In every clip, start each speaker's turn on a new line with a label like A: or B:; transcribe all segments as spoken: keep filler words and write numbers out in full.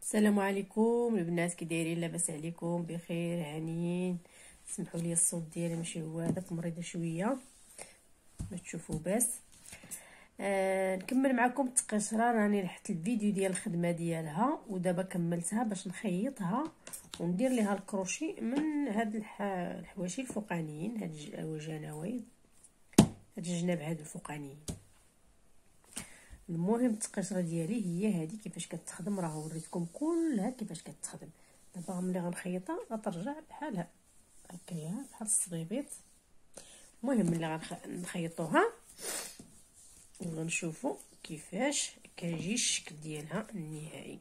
A: السلام عليكم البنات، كي دايرين؟ لاباس عليكم؟ بخير هانيين؟ سمحوا لي الصوت ديالي ماشي هو هذاك، مريضه شويه باش تشوفوا بس. آه نكمل معكم التقشره. راني رحت الفيديو ديال الخدمه ديالها ودابا كملتها باش نخيطها وندير ليها الكروشي من هاد الح... الحواشي الفوقانيين، هاد الجناوي، هاد الجناب هادو الفوقانيين. المهم التقشره ديالي هي هذه كيفاش كتخدم، راه وريتكم كلها كيفاش كتخدم. دابا ملي غنخيطها غترجع بحال هكايا بحال الصبيبيط. المهم ملي غنخيطوها وغنشوفوا كيفاش كيجي الشكل ديالها النهائي.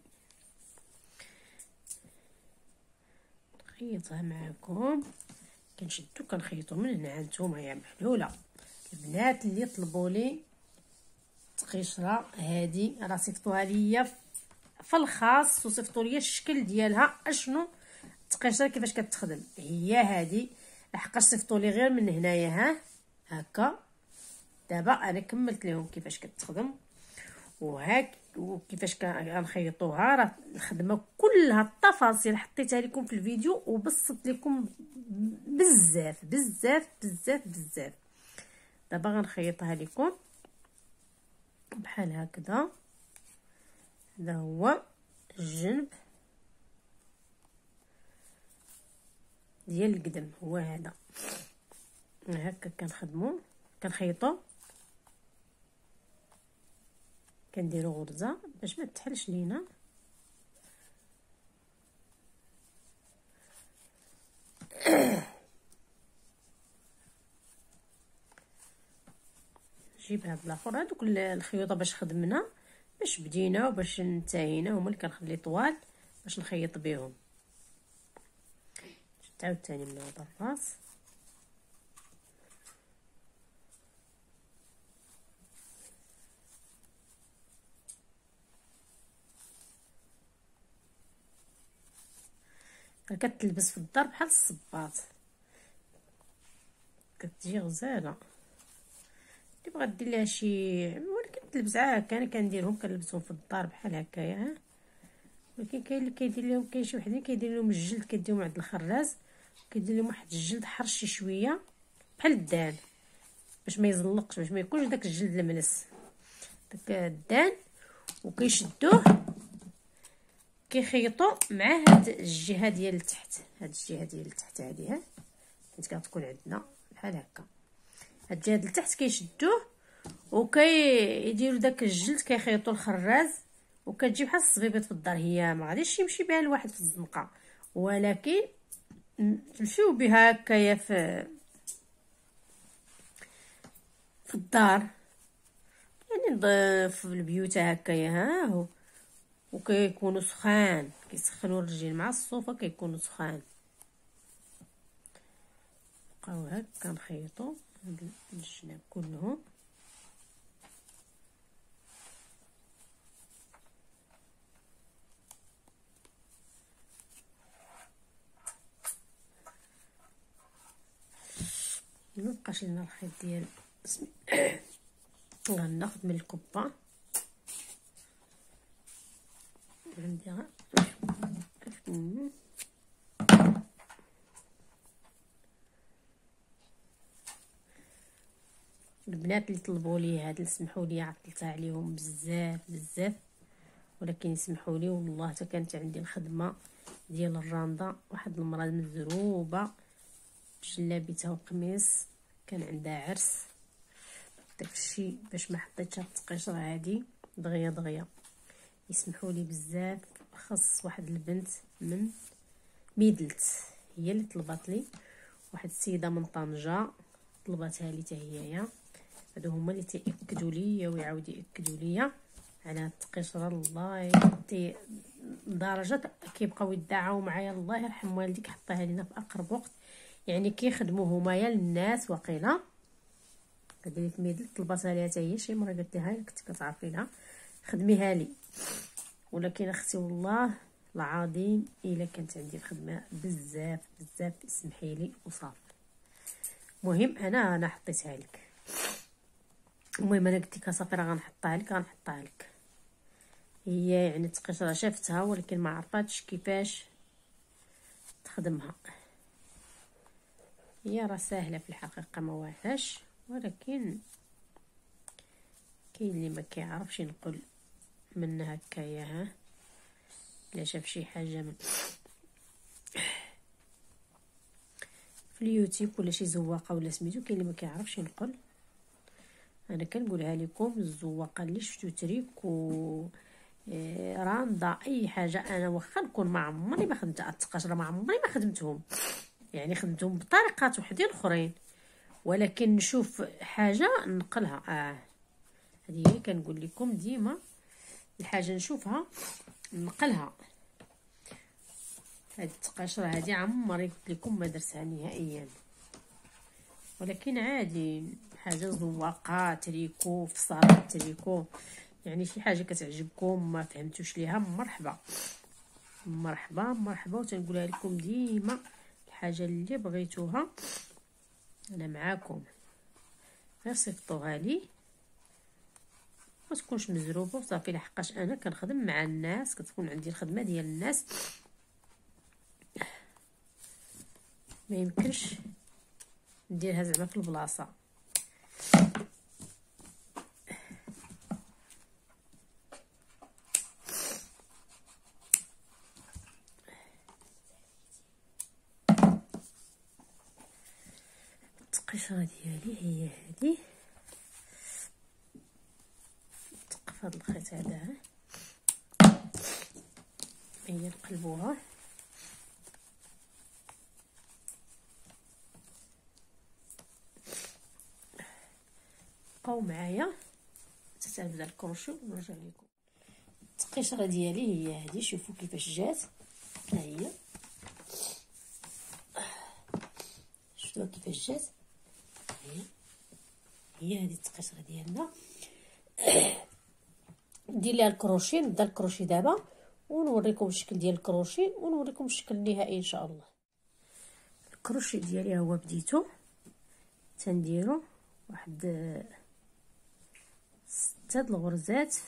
A: نخيطها معكم، كنشدو كنخيطو من هنا. نتوما يا محلوله البنات اللي طلبوا لي التقشره هذه، راه صيفطوها ليا في الخاص وصيفطوا لي الشكل ديالها اشنو التقشره كيفاش كتخدم. هي هذه لحقاش صيفطوا لي غير من هنايا ها هكا. دابا انا كملت لهم كيفاش كتخدم وهاك وكيفاش كنخيطوها. راه الخدمه كلها التفاصيل حطيتها لكم في الفيديو وبسطت لكم بزاف بزاف بزاف بزاف. دابا غنخيطها لكم بحال هكذا. هذا هو الجنب ديال القدم، هو هذا هكا كنخدمو كنخيطو، كنديرو غرزه باش ما تحلش لينا. نجيب هاد الاخر. هادوك الخيوطه باش خدمنا باش بدينا وباش انتهينا هما اللي كنخلي طوال باش نخيط بهم. تعاود ثاني من هذا الراس. كتلبس في الدار بحال الصباط، كتجي غزاله. اللي بغات دير لها شي ولكن تلبس هكا، انا كنديرهم كنلبسهم في الدار بحال هكايا ها. ولكن كاين اللي كيدير لهم، كاين شي وحدين كيدير لهم الجلد، كيديهم عند الخراز كيدير لهم واحد الجلد حرشي شويه بحال الدان باش ما يزلقش، باش ما يكونش داك الجلد الملس، داك الدان. وكيشدوه كيخيطوا مع هاد الجهه ديال التحت، هاد الجهه ديال التحت هذه ها حيت كتكون عندنا بحال هكا. هاد الجهه ديال التحت كيشدوه وكيديروا داك الجلد كيخيطوا الخراز، وكتجي بحال الصبيبيط في الدار. هي ما غاديش يمشي بها الواحد في الزنقه، ولكن تمشيو بها هكايا في في الدار، يعني في البيوت هكايا ها هو. وكيكونوا سخان، كيسخنوا الرجل مع الصوفه كيكونوا سخان. بقاو هكا كنخيطوا هاد الجناب كلهم. مبقاش لنا الخيط ديال غناخد من الكبه. عندي غير البنات اللي طلبوا لي هذا سمحوا لي عطلتها عليهم بزاف بزاف، ولكن يسمحوا لي والله حتى كانت عندي الخدمه ديال الراندا. واحد المراه مزروبه بجلابيتها وقميص، كان عندها عرس، داكشي باش ما حطيتش هاد التقشره هادي دغيا دغيا. يسمحوا لي بزاف. خص واحد البنت من ميدلت هي اللي طلبات لي، واحد السيده من طنجه طلباتها لي حتى هي. هادو هما اللي تياكدوا لي ويعاودوا ياكدوا لي على التقشره. الله تي لدرجه كيبقاو يدعوا معايا الله يرحم والديك حطيها لينا في اقرب وقت. يعني كيخدموا هما للناس وقيله. هذه في ميدلت طلباتها ليها حتى هي، شي مره قالت لها كنت كتعرفينها خدميها لي. ولكن اختي والله العظيم الا كانت عندي الخدمه بزاف بزاف اسمحي لي وصافي. المهم انا انا حطيتها لك. المهم انا قلت لك صافي راه غنحطها لك غنحطها لك هي يعني التقشره شافتها ولكن ما عرفاتش كيفاش تخدمها. هي راه سهله في الحقيقه ما واعرفاش، ولكن كاين اللي ما كيعرفش ينقل من هكايا. ها الا شاف شي حاجه من في اليوتيوب ولا شي زواقه ولا سميتو، كاين اللي ما كيعرفش ينقل. انا كنقولها لكم الزواقه اللي شفتو تريك و إيه راندا اي حاجه، انا واخا نكون ما عمري ما خدمت التقاشر، ما عمري ما خدمتهم، يعني خدمتهم بطريقات وحدين اخرين، ولكن نشوف حاجه نقلها. اه هذه هي كنقول لكم ديما الحاجه نشوفها نقلها. هذه التقاشره هذه عمري قلت لكم ما درتها نهائيا، ولكن عادي حاجه زواقه تريكو في صالة تريكو، يعني شي حاجه كتعجبكم ما فهمتوش ليها مرحبا مرحبا مرحبا. وتنقولها لكم ديما الحاجه اللي بغيتوها انا معاكم، غير صيفطوها لي ما تكونش مزروبه وصافي. لحقاش انا كنخدم مع الناس، كتكون عندي الخدمه ديال الناس، ما يمكنش نديرها زعما في البلاصه. التقشره ديالي هي هذه، نتقف هذا الخيط هذا، هي نقلبوها بقاو معايا حتى نبدا الكروشي ونرجع لكم. التقشره ديالي هي هذه، شوفوا كيفاش جات، ها هي شفتوها كيفاش جات، هي هي هذه التقشره ديالنا. ندير ليها الكروشي، نبدا الكروشي دابا ونوريكم الشكل ديال الكروشي ونوريكم الشكل النهائي ان شاء الله. الكروشي ديالي هو بديتو تنديرو واحد ستة د الغرزات.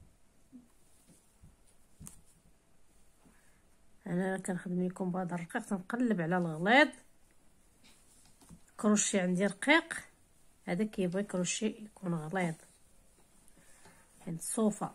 A: انا كنخدم لكم بهذا الرقيق، تنقلب على الغليظ. الكروشي عندي رقيق، هذا كيبغي كروشي يكون غليظ يعني الصوفه.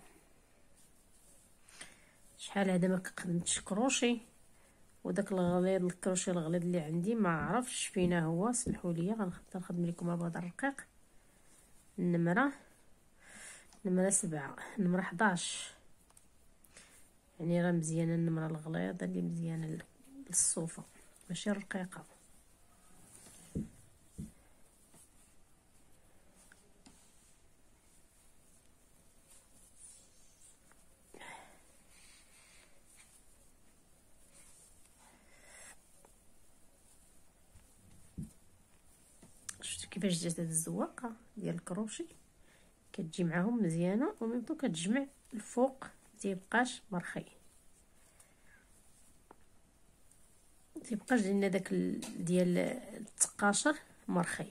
A: شحال هذا ما خدمتش كروشي، وداك الغليظ الكروشي الغليظ اللي عندي ما عرفتش فينا هو، سمحوا لي غنختار نخدم لكم بهذا الرقيق. النمره نمره سبعة، نمره حداش، يعني راه مزيانه النمره الغليظه اللي مزيانه للصوفه ماشي الرقيقه. شفتوا كيفاش جات هاد الزواقه ديال الكروشي، كتجي معاهم مزيانه وميمطو كتجمع الفوق متيبقاش مرخي، متيبقاش لنا داك ديال التقاشر مرخي.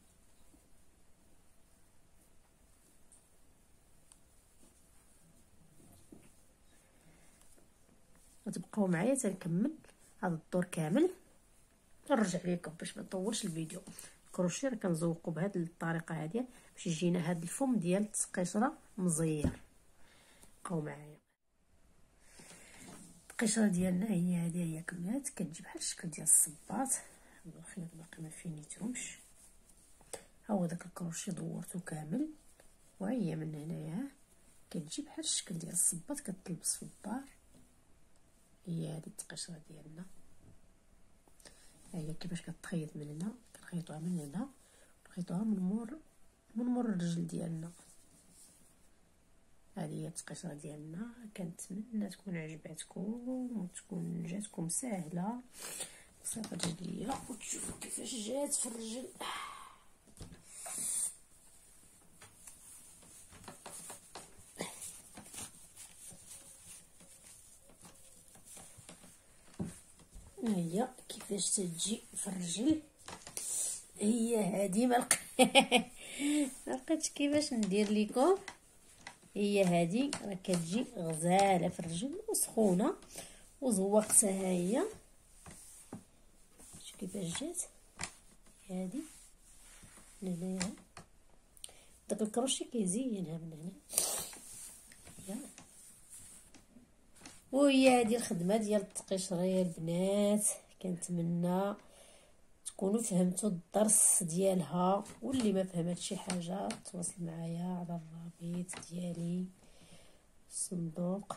A: وتبقاو معايا تنكمل هذا الدور كامل ونرجع لكم باش ما نطولش الفيديو. الكروشي راه كنزوقو بهذه الطريقه هذه باش يجينا هذا الفم ديال التقشره مزير. بقاو معايا. القشره ديالنا هي هذه، هي كملات كتجي بحال الشكل ديال الصباط. الخيط باقي ما فينيتهمش، ها هو داك الكروشي دورته كامل وهي من هنايا كتجي بحال الشكل ديال الصباط كتلبس في الدار. هي هذه التقشره ديالنا، ها هي كيفاش كتخيط من هنا، كنخيطوها من هنا نخيطوها من مور من مور الرجل ديالنا. هذه هي التقشره ديالنا، كنتمنى تكون عجباتكم وتكون جاتكم سهله. صافي رجليه وتشوفوا كيفاش جات في الرجل. هي كيفاش تجي في الرجل. هي هذه ما لقيتش كيفاش ندير لكم، هي هذه راه كتجي غزاله في الرجل وسخونه وزوقتها. ها هي شوف كيفاش جات هذه هنايا، داك الكروشي كيزينها من هنا. وهي هذه الخدمه ديال التقشريه البنات، كنتمنى تكونوا فهمتوا الدرس ديالها، واللي ما فهمت شي حاجه تواصل معايا على الرابط ديالي الصندوق.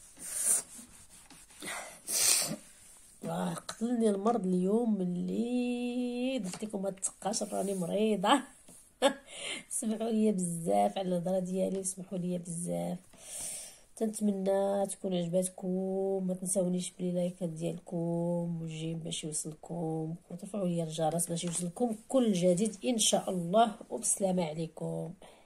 A: راه قتلني المرض اليوم ملي درت لكم هاد التقاشر، راني مريضه سمحوا لي بزاف على الهضره ديالي وسمحوا لي بزاف. تنتمنى تكون عجباتكم، ما تنساونيش بلي لايكات ديالكم والجيم باش يوصلكم، وترفعوا لي الجرس باش يوصلكم كل جديد ان شاء الله. وبسلامه عليكم.